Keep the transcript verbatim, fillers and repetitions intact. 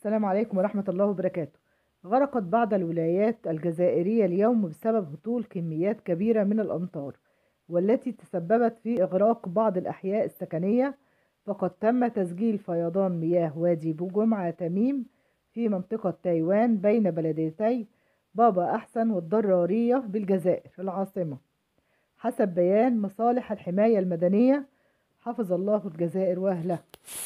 السلام عليكم ورحمة الله وبركاته. غرقت بعض الولايات الجزائرية اليوم بسبب هطول كميات كبيرة من الأمطار، والتي تسببت في إغراق بعض الأحياء السكنية. فقد تم تسجيل فيضان مياه وادي بوجمعة تميم في منطقة تايوان بين بلديتي بابا أحسن والضرارية بالجزائر العاصمة، حسب بيان مصالح الحماية المدنية. حفظ الله الجزائر وأهلها.